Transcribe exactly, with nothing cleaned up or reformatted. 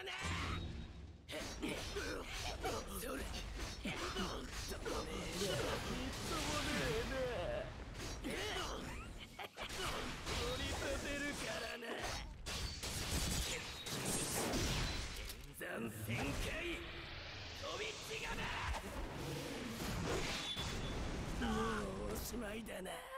な。それ。ともねえな。ともねえな。取り立てるからな。剣山旋回。飛び違がだ。もうおしまいだな。